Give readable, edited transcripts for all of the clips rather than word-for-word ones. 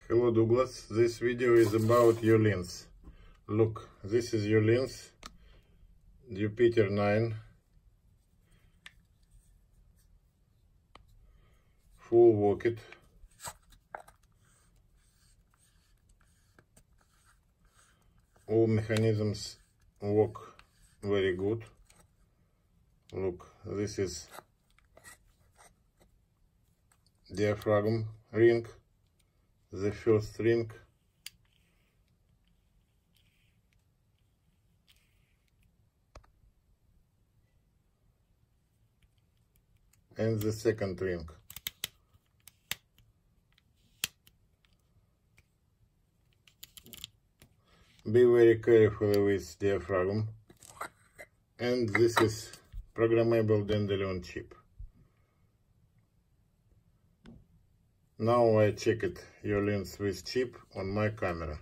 Hello Douglas, this video is about your lens. Look, this is your lens, Jupiter 9, full worked. All mechanisms work very good. Look, this is diaphragm ring, the first ring, and the second ring. Be very careful with diaphragm. And this is programmable Dandelion chip. Now I checked your lens with chip on my camera.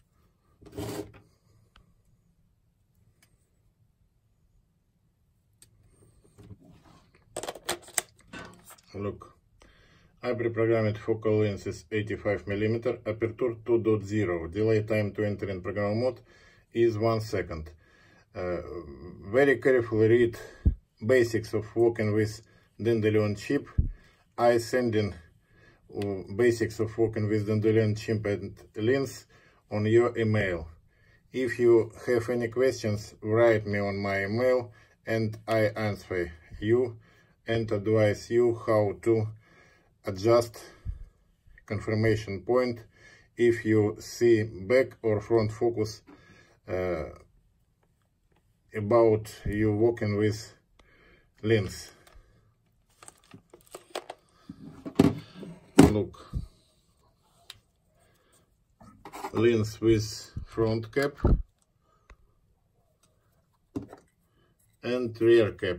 Look, I pre-programmed focal lens is 85mm, aperture 2.0, delay time to enter in program mode is 1 second. Very carefully read basics of working with Dandelion chip. I sending basics of working with Dandelion chip and lens on your email. If you have any questions, write me on my email and I answer you and advise you how to adjust confirmation point if you see back or front focus about you working with lens. Look, lens with front cap and rear cap,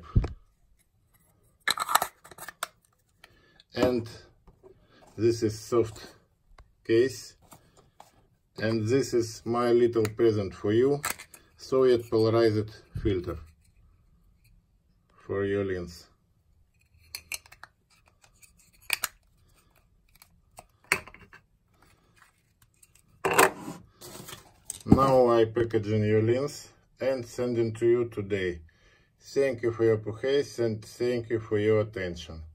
and this is soft case, and this is my little present for you, Soviet polarized filter for your lens. Now I packaging your lens and sending to you today. Thank you for your patience and thank you for your attention.